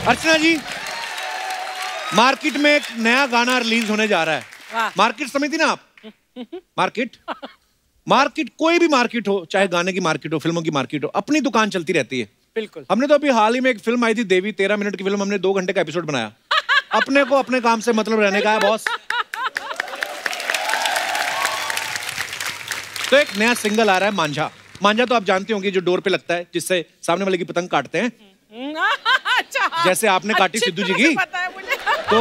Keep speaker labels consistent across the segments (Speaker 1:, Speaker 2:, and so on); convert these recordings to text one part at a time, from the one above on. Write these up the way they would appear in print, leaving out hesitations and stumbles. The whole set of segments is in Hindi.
Speaker 1: अर्चना जी, मार्केट में एक नया गाना रिलीज होने जा रहा है। मार्केट समझती ना आप? मार्केट कोई भी मार्केट हो, चाहे गाने की मार्केट हो, फिल्मों की मार्केट हो, अपनी दुकान चलती रहती है।
Speaker 2: बिल्कुल। हमने
Speaker 1: तो अभी हाल ही में एक फिल्म आई थी देवी, 13 मिनट की फिल्म, हमने 2 घंटे का एपिसोड बनाया। अपने को अपने काम से मतलब रहने का है बॉस। तो एक नया सिंगल आ रहा है मांझा। मांझा तो आप जानते होंगे, जो डोर पे लगता है, जिससे सामने वाले की पतंग काटते हैं।
Speaker 2: अच्छा,
Speaker 1: जैसे आपने काटी सिद्धू जी की। तो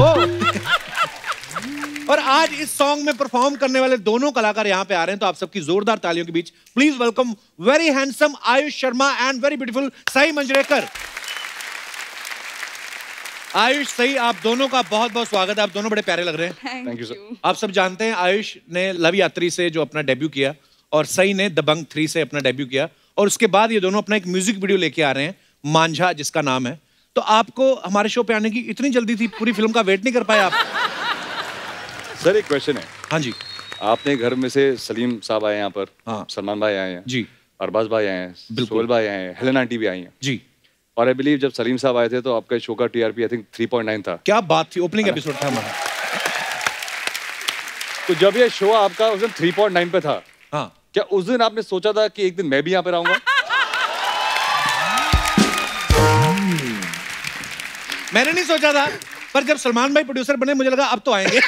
Speaker 1: और आज इस सॉन्ग में परफॉर्म करने वाले दोनों कलाकार यहाँ पे आ रहे हैं, तो आप सबकी जोरदार तालियों के बीच please welcome very handsome Ayush Sharma and very beautiful Sai Manjrekar. Ayush, सही, आप दोनों का बहुत बहुत स्वागत है। आप दोनों बड़े प्यारे लग रहे हैं।
Speaker 3: Thank you sir.
Speaker 1: आप सब जानते हैं आयुष ने लव यात्री से जो अपना डेब्यू किया और सई ने दबंग 3 से अपना डेब्यू किया, और उसके बाद ये दोनों अपना एक म्यूजिक वीडियो लेके आ रहे हैं मांझा, जिसका नाम है। तो आपको हमारे शो पे आने की इतनी जल्दी थी, पूरी फिल्म का वेट नहीं कर पाए आप?
Speaker 3: सर एक क्वेश्चन है।
Speaker 1: हाँ जी।
Speaker 3: आपने घर में से सलीम साहब आए यहाँ पर,
Speaker 1: हाँ।
Speaker 3: सलमान भाई आए हैं
Speaker 1: जी,
Speaker 3: अरबाज भाई आए हैं, सोहेल भाई आए हैं, हेलेन आंटी भी आई हैं
Speaker 1: जी।
Speaker 3: और आई बिलीव जब सलीम साहब आए थे तो आपका शो का टीआरपी आई थिंक 3.9 था।
Speaker 1: क्या बात थी, ओपनिंग एपिसोड था हमारा।
Speaker 3: तो जब ये शो आपका उस दिन 3.9 पे था,
Speaker 1: हाँ,
Speaker 3: क्या उस दिन आपने सोचा था कि एक दिन मैं भी यहाँ पे आऊंगा?
Speaker 1: मैंने नहीं सोचा था, पर जब सलमान भाई प्रोड्यूसर बने मुझे लगा अब तो आएंगे।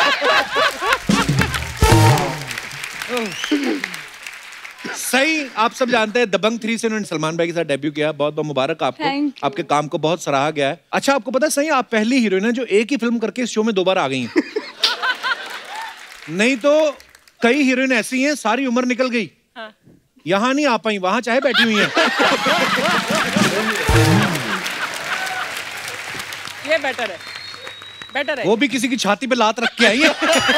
Speaker 1: सही, आप सब जानते हैं दबंग 3 से उन्होंने सलमान भाई के साथ डेब्यू किया। बहुत बहुत मुबारक आपको, आपके काम को बहुत सराहा गया है। अच्छा, आपको पता है सही, आप पहली हीरोइन है जो एक ही फिल्म करके इस शो में 2 बार आ गई हैं। नहीं तो कई हीरोइन ऐसी हैं सारी उम्र निकल गई, यहाँ नहीं आ पाई, वहां चाहे बैठी हुई हैं।
Speaker 2: ये बेटर है, बेटर है।
Speaker 1: वो भी किसी की छाती पे लात रख के आई है।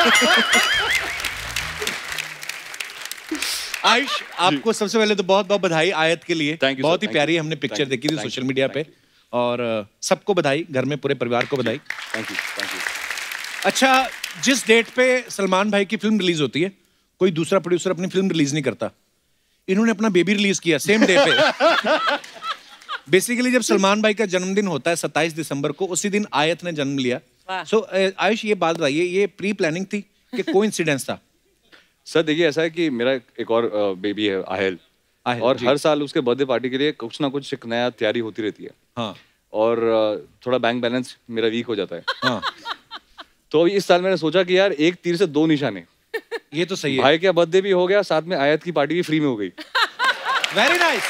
Speaker 1: आयुष, आपको सबसे पहले तो बहुत बहुत बधाई आयत के लिए। बहुत ही प्यारी हमने पिक्चर देखी थी सोशल मीडिया पे, और सबको बधाई, घर में पूरे परिवार को बधाई।
Speaker 3: Thank you.
Speaker 1: अच्छा, जिस डेट पे सलमान भाई की फिल्म रिलीज होती है, कोई दूसरा प्रोड्यूसर अपनी फिल्म रिलीज नहीं करता। इन्होंने अपना बेबी रिलीज किया सेम डे पे। बेसिकली जब सलमान भाई का जन्मदिन होता है 27 दिसंबर को, उसी दिन आयत ने जन्म लिया। सो आयुष, ये बात बताइए, ये प्री प्लानिंग थी कि कोइंसिडेंस था?
Speaker 3: सर देखिए, ऐसा है कि मेरा एक और बेबी है आहिल, और हर साल उसके बर्थडे पार्टी के लिए कुछ ना कुछ एक नया तैयारी होती रहती है।
Speaker 1: हाँ।
Speaker 3: और थोड़ा बैंक बैलेंस मेरा वीक हो जाता है।
Speaker 1: हाँ।
Speaker 3: तो इस साल मैंने सोचा कि यार एक तीर से 2 निशाने।
Speaker 1: ये तो सही है।
Speaker 3: भाई का बर्थडे भी हो गया, साथ में आयत की पार्टी भी फ्री में हो गई।
Speaker 1: Very nice.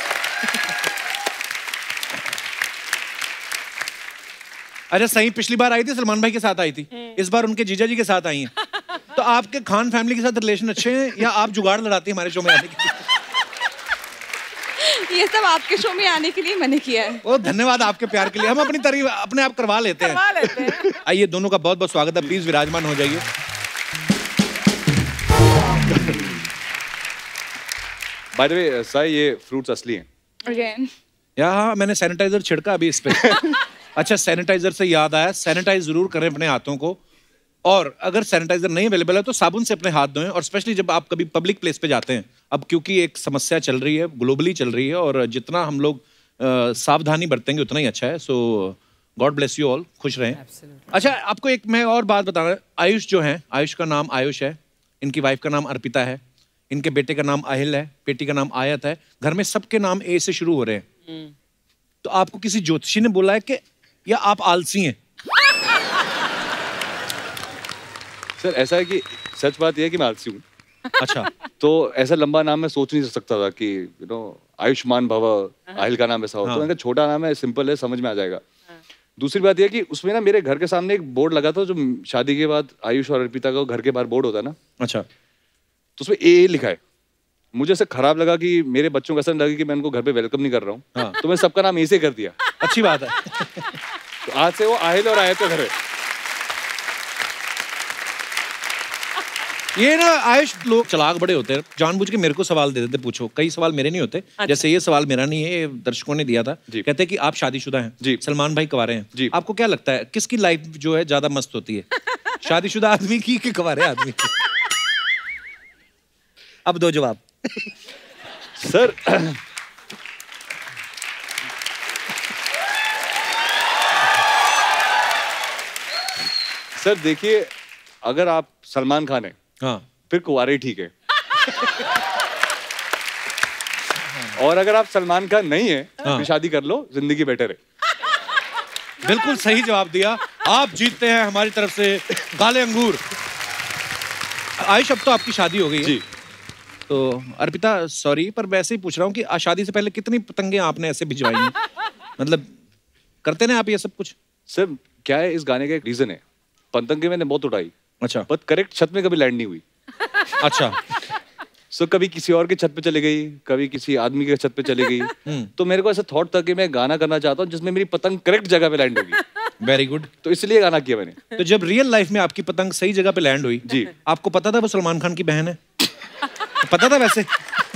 Speaker 1: अच्छा, सही पिछली बार आई थी सलमान भाई के साथ आई थी, इस बार उनके जीजा जी के साथ आई हैं। तो आपके खान फैमिली के साथ रिलेशन अच्छे हैं, या आप जुगाड़ लड़ाती हैं हमारे शो में आने के लिए?
Speaker 4: ये सब आपके शो में आने के लिए मैंने किया है।
Speaker 1: ओ, धन्यवाद आपके प्यार के लिए, हम अपनी तारीफ अपने आप करवा लेते हैं। आइए, दोनों का बहुत बहुत स्वागत है, प्लीज विराजमान हो जाइए।
Speaker 3: बाय द वे साई, ये फ्रूट्स असली हैं।
Speaker 4: Again.
Speaker 1: हाँ, मैंने सैनिटाइजर छिड़का अभी इस पे। अच्छा, सैनिटाइजर से याद आया, सैनिटाइज जरूर करें अपने हाथों को, और अगर सैनिटाइजर नहीं अवेलेबल है तो साबुन से अपने हाथ धोएं, और स्पेशली जब आप कभी पब्लिक प्लेस पे जाते हैं। अब क्योंकि एक समस्या चल रही है, ग्लोबली चल रही है, और जितना हम लोग सावधानी बरतेंगे उतना ही अच्छा है। So God bless you all, खुश रहें। अच्छा, आपको एक मैं और बात बताना, आयुष जो है, आयुष का नाम आयुष है, इनकी वाइफ का नाम अर्पिता है, इनके बेटे का नाम आहिल है, बेटी का नाम आयत है, घर में सबके नाम ए से शुरू हो रहे हैं। तो आपको किसी ज्योतिषी ने बोला है कि, या आप आलसी हैं?
Speaker 3: सर ऐसा है कि सच बात यह है कि मैं आलसी हूँ।
Speaker 1: अच्छा।
Speaker 3: तो ऐसा लंबा नाम मैं सोच नहीं सकता था कि आयुष्मान भव, आहिल का नाम ऐसा हो। तो मैंने कहा छोटा नाम है, सिंपल है, समझ में आ जाएगा। दूसरी बात यह कि उसमें ना मेरे घर के सामने एक बोर्ड लगा था, जो शादी के बाद आयुष और अर्पिता का घर के बाहर बोर्ड होता है ना।
Speaker 1: अच्छा। तो
Speaker 3: उसमें ए लिखा है। मुझे ऐसे खराब लगा कि मेरे बच्चों को ऐसा लगा कि मैं उनको घर पे वेलकम नहीं कर रहा हूँ। हाँ। तो मैं सबका नाम ए से कर दिया।
Speaker 1: अच्छी बात है।
Speaker 3: तो आज से वो आहिल और आयत का घर है।
Speaker 1: ये ना आयुष, लोग चलाक बड़े होते हैं, जानबूझ के मेरे को सवाल दे देते, पूछो। कई सवाल मेरे नहीं होते। अच्छा। जैसे ये सवाल मेरा नहीं है, ये दर्शकों ने दिया था। कहते हैं कि आप शादीशुदा हैं जी, सलमान भाई कुंवारे हैं जी, आपको क्या लगता है किसकी लाइफ जो है ज्यादा मस्त होती है, शादीशुदा आदमी की कि कुंवारे आदमी की? अब दो जवाब।
Speaker 3: सर सर देखिए, अगर आप सलमान खान है,
Speaker 1: हाँ,
Speaker 3: फिर कुंवारे ही ठीक है। और अगर आप सलमान खान नहीं है,
Speaker 1: हाँ,
Speaker 3: तो शादी कर लो, जिंदगी बेटर है।
Speaker 1: बिल्कुल सही जवाब दिया। आप जीतते हैं हमारी तरफ से काले अंगूर। आयुष, अब तो आपकी शादी हो गई है
Speaker 3: जी।
Speaker 1: तो अर्पिता, सॉरी पर वैसे ही पूछ रहा हूँ कि शादी से पहले कितनी पतंगे आपने ऐसे भिजवाई हैं? मतलब करते ना आप ये सब कुछ?
Speaker 3: सर क्या है, इस गाने का एक रीजन है। पतंगे मैंने बहुत उड़ाई,
Speaker 1: अच्छा,
Speaker 3: पर करेक्ट छत में कभी लैंड नहीं हुई।
Speaker 1: अच्छा।
Speaker 3: सो कभी किसी और के छत पे चली गई, कभी किसी आदमी के छत पे चली गई। तो मेरे को ऐसा थॉट था कि मैं गाना करना चाहता हूँ जिसमें मेरी पतंग करेक्ट जगह पे लैंड होगी।
Speaker 1: Very good.
Speaker 3: तो इसलिए गाना किया मैंने।
Speaker 1: तो जब रियल लाइफ में आपकी पतंग सही जगह पे लैंड हुई,
Speaker 3: जी,
Speaker 1: आपको पता था वो सलमान खान की बहन है? पता था वैसे?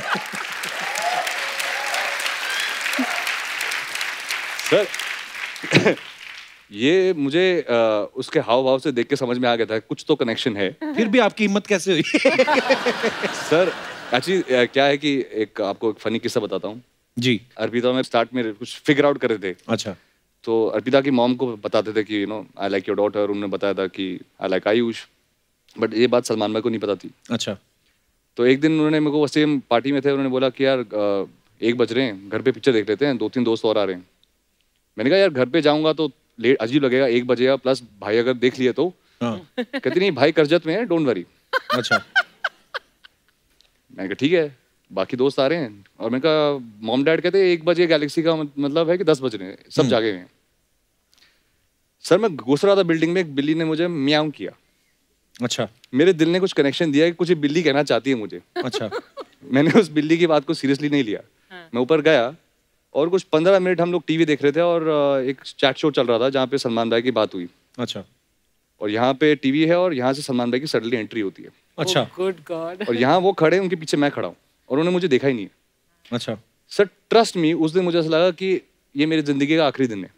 Speaker 3: सर ये मुझे उसके हाव भाव से देख के समझ में आ गया था कुछ तो कनेक्शन है।
Speaker 1: फिर भी आपकी हिम्मत कैसे हुई?
Speaker 3: सर एक्चुअली क्या है कि एक आपको एक फनी किस्सा बताता हूँ
Speaker 1: जी।
Speaker 3: अर्पिता में स्टार्ट में कुछ फिगर आउट कर रहे थे।
Speaker 1: अच्छा।
Speaker 3: तो अर्पिता की मॉम को बताते थे कि आई लाइक योर डॉटर। उन्होंने बताया था कि आई लाइक आयुष, बट ये बात सलमान भाई को नहीं पता थी।
Speaker 1: अच्छा।
Speaker 3: तो एक दिन उन्होंने मेरे को सेम पार्टी में थे, उन्होंने बोला कि यार 1 बज रहे हैं, घर पे पिक्चर देख लेते हैं, 2-3 दोस्त और आ रहे हैं। मैंने कहा यार घर पे जाऊंगा तो लेट अजीब लगेगा, 1 बजेगा, प्लस भाई अगर देख लिए तो।
Speaker 1: हाँ।
Speaker 3: कहती नहीं भाई करजत में है, डोंट वरी।
Speaker 1: अच्छा।
Speaker 3: मैंने कहा ठीक है, बाकी दोस्त आ रहे हैं। और मैंने कहा मॉम डैड कहते 1 बजे गैलेक्सी का मतलब है कि 10 बज रहे हैं, सब जागे हुए हैं। सर मैं घुस रहा था बिल्डिंग में, एक बिल्ली ने मुझे म्याऊं किया।
Speaker 1: अच्छा।
Speaker 3: मेरे दिल ने कुछ कनेक्शन दिया कि कुछ बिल्ली कहना चाहती है मुझे।
Speaker 1: अच्छा।
Speaker 3: मैंने उस बिल्ली की बात को सीरियसली नहीं लिया। मैं ऊपर गया और कुछ 15 मिनट हम लोग टीवी देख रहे थे और एक चैट शो चल रहा था जहाँ पे सलमान भाई की बात हुई।
Speaker 1: अच्छा।
Speaker 3: और यहाँ पे टीवी है और यहाँ से सलमान भाई की सडनली एंट्री होती है।
Speaker 1: अच्छा।
Speaker 2: Good God.
Speaker 3: और यहाँ वो खड़े, उनके पीछे मैं खड़ा हूँ और उन्होंने मुझे देखा ही नहीं है।
Speaker 1: अच्छा।
Speaker 3: सर ट्रस्ट मी, उस दिन मुझे ऐसा लगा कि ये मेरी जिंदगी का आखिरी दिन है।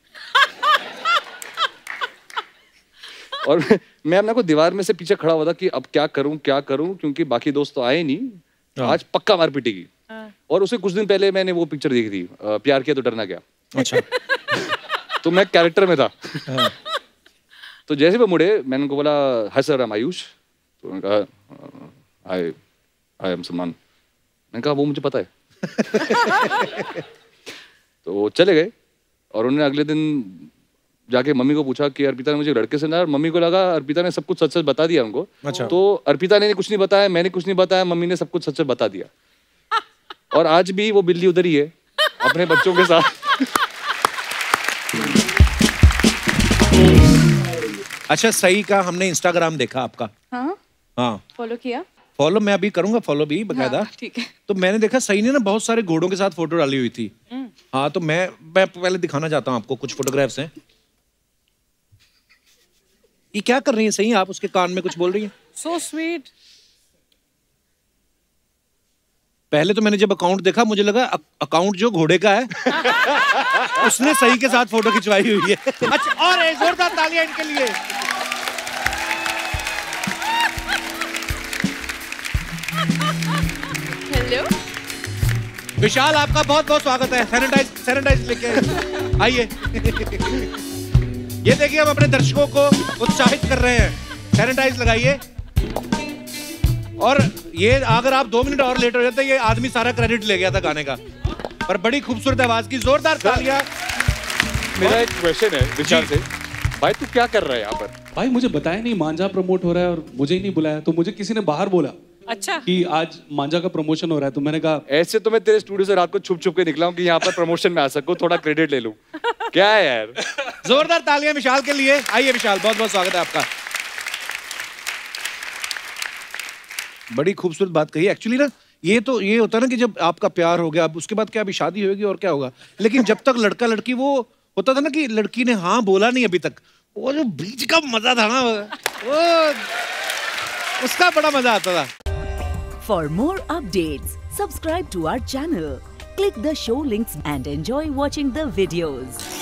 Speaker 3: और मैं अपने को दीवार में से पीछे खड़ा हुआ था कि अब क्या करूं क्योंकि बाकी दोस्त तो आए नहीं, आज पक्का मार पिटेगी। और उससे कुछ दिन पहले मैंने वो पिक्चर देखी थी, प्यार किया तो डरना क्या।
Speaker 1: अच्छा।
Speaker 3: तो मैं कैरेक्टर में था। तो जैसे वो मुड़े, मैंने उनको बोला hi sir, I am Ayush. तो उन्होंने कहा आई एम सलमान। मैंने कहा वो मुझे पता है। तो वो चले गए और उन्होंने अगले दिन जाके मम्मी को पूछा कि अर्पिता ने मुझे लड़के से ना, और मम्मी को लगा अर्पिता ने सब कुछ सच सच बता दिया उनको।
Speaker 1: अच्छा।
Speaker 3: तो अर्पिता ने कुछ नहीं बताया, मैंने कुछ नहीं बताया, मम्मी ने सब कुछ सच सच बता दिया। और आज भी वो बिल्ली उधर ही है अपने बच्चों के साथ।
Speaker 1: अच्छा, सही का हमने इंस्टाग्राम देखा आपका।
Speaker 4: हाँ,
Speaker 1: हाँ,
Speaker 4: फॉलो किया।
Speaker 1: फॉलो मैं अभी करूंगा, फॉलो भी बकायदा।
Speaker 4: हाँ, ठीक है।
Speaker 1: तो मैंने देखा सही ने ना बहुत सारे घोड़ों के साथ फोटो डाली हुई थी। हाँ, तो मैं पहले दिखाना चाहता हूँ आपको, कुछ फोटोग्राफ्स हैं। ये क्या कर रही है सही? आप उसके कान में कुछ बोल रही हैं?
Speaker 2: So sweet.
Speaker 1: पहले तो मैंने जब अकाउंट देखा मुझे लगा अकाउंट जो घोड़े का है उसने सही के साथ फोटो खिंचवाई हुई है। अच्छा, और एक जोरदार तालियां इनके लिए।
Speaker 4: हेलो
Speaker 1: विशाल, आपका बहुत बहुत स्वागत है। सैनिटाइज लेके आइए। ये देखिए, हम अपने दर्शकों को उत्साहित कर रहे हैं। सैनिटाइज लगाइए। और ये अगर आप 2 मिनट और लेट हो जाते, ये आदमी सारा क्रेडिट ले गया था गाने का। पर बड़ी खूबसूरत आवाज की जोरदार तालियां।
Speaker 3: मेरा एक क्वेश्चन है विशाल से, भाई तू क्या कर रहा है यहाँ पर?
Speaker 5: भाई मुझे बताया नहीं, मांझा प्रमोट हो रहा है और मुझे ही नहीं बुलाया। तो मुझे किसी ने बाहर बोला
Speaker 2: अच्छा
Speaker 5: कि आज मांझा का प्रमोशन हो रहा है, तो मैंने कहा
Speaker 3: ऐसे तो मैं तेरे स्टूडियो से रात को छुप छुप के निकला हूँ कि यहाँ पर प्रमोशन में आ सकूं, थोड़ा क्रेडिट ले लूं। क्या है यार?
Speaker 1: जोरदार तालियां विशाल के लिए। आइए विशाल, बहुत बहुत स्वागत है आपका। बड़ी खूबसूरत बात कही। एक्चुअली ना, ये होता है ना कि जब आपका प्यार हो गया, अब उसके बाद क्या अभी शादी होगी और क्या होगा। लेकिन जब तक लड़का लड़की, वो होता था ना कि लड़की ने हाँ बोला नहीं अभी तक, वो जो बीच का मजा था ना, वो उसका बड़ा मजा आता था।
Speaker 6: For more updates, subscribe to our channel, click the show links and enjoy watching the videos.